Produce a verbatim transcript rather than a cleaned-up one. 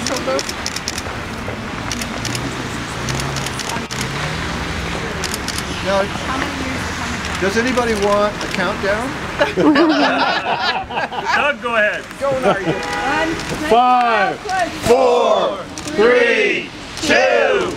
Now, does anybody want a countdown? Doug, go ahead. Go, Nargy. Five, four, Three, two,